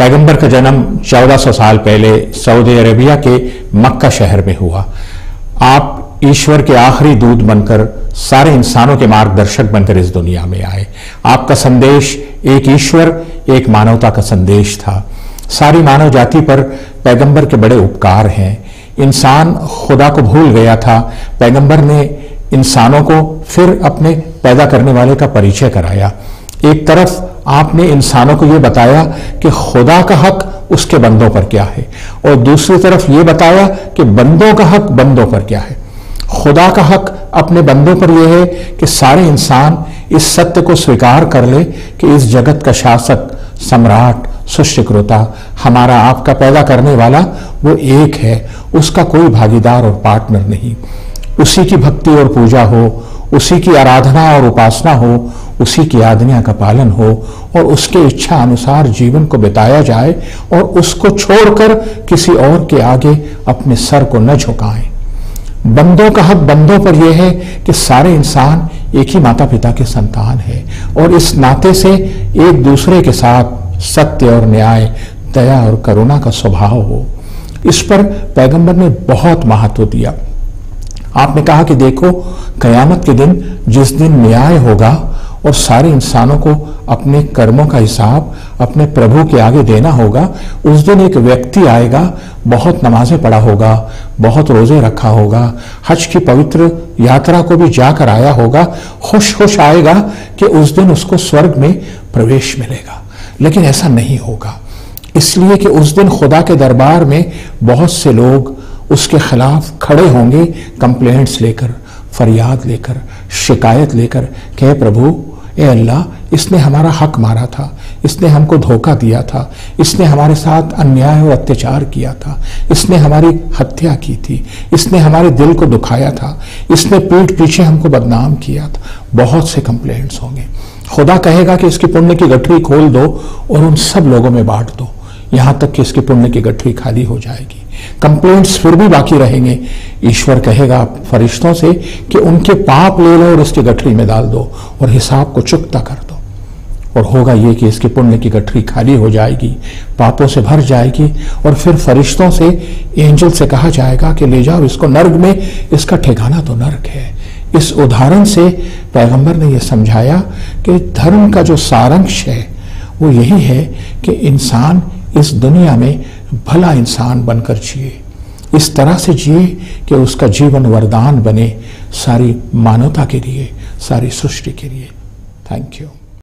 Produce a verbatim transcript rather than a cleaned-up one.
पैगंबर का जन्म चौदह सौ साल पहले सऊदी अरेबिया के मक्का शहर में हुआ। आप ईश्वर के आखिरी दूत बनकर सारे इंसानों के मार्गदर्शक बनकर इस दुनिया में आए। आपका संदेश एक ईश्वर एक मानवता का संदेश था। सारी मानव जाति पर पैगंबर के बड़े उपकार हैं। इंसान खुदा को भूल गया था, पैगंबर ने इंसानों को फिर अपने पैदा करने वाले का परिचय कराया। एक तरफ आपने इंसानों को यह बताया कि खुदा का हक उसके बंदों पर क्या है, और दूसरी तरफ यह बताया कि बंदों का हक बंदों पर क्या है। खुदा का हक अपने बंदों पर यह है कि सारे इंसान इस सत्य को स्वीकार कर ले कि इस जगत का शासक, सम्राट, सृष्टिकर्ता, हमारा आपका पैदा करने वाला वो एक है, उसका कोई भागीदार और पार्टनर नहीं। उसी की भक्ति और पूजा हो, उसी की आराधना और उपासना हो, उसी की आज्ञा का पालन हो और उसके इच्छा अनुसार जीवन को बिताया जाए और उसको छोड़कर किसी और के आगे अपने सर को न झुकाएं। बंदों का हक बंदों पर यह है कि सारे इंसान एक ही माता पिता के संतान है और इस नाते से एक दूसरे के साथ सत्य और न्याय, दया और करुणा का स्वभाव हो। इस पर पैगंबर ने बहुत महत्व दिया। आपने कहा कि देखो, कयामत के दिन जिस दिन न्याय होगा और सारे इंसानों को अपने कर्मों का हिसाब अपने प्रभु के आगे देना होगा, उस दिन एक व्यक्ति आएगा, बहुत नमाजें पढ़ा होगा, बहुत रोजे रखा होगा, हज की पवित्र यात्रा को भी जाकर आया होगा, खुश खुश आएगा कि उस दिन उसको स्वर्ग में प्रवेश मिलेगा। लेकिन ऐसा नहीं होगा, इसलिए कि उस दिन खुदा के दरबार में बहुत से लोग उसके खिलाफ खड़े होंगे, कंप्लेंट्स लेकर, फरियाद लेकर, शिकायत लेकर कि प्रभु, ए अल्लाह, इसने हमारा हक मारा था, इसने हमको धोखा दिया था, इसने हमारे साथ अन्याय और अत्याचार किया था, इसने हमारी हत्या की थी, इसने हमारे दिल को दुखाया था, इसने पीठ पीछे हमको बदनाम किया था। बहुत से कंप्लेंट्स होंगे। खुदा कहेगा कि इसकी पुण्य की गठरी खोल दो और उन सब लोगों में बांट दो, यहां तक कि इसकी पुण्य की गठरी खाली हो जाएगी। कंप्लेंट्स फिर भी बाकी रहेंगे। ईश्वर कहेगा फरिश्तों से कि उनके पाप ले लो और इसकी गठरी में डाल दो और हिसाब को चुकता कर दो। और होगा ये कि इसकी पुण्य की गठरी खाली हो जाएगी, पापों से भर जाएगी, और फिर फरिश्तों से, एंजल से कहा जाएगा कि ले जाओ इसको नर्क में, इसका ठिकाना तो नर्क है। इस उदाहरण से पैगंबर ने यह समझाया कि धर्म का जो सारांश है वो यही है कि इंसान इस दुनिया में भला इंसान बनकर जिए, इस तरह से जिए कि उसका जीवन वरदान बने सारी मानवता के लिए, सारी सृष्टि के लिए। Thank you.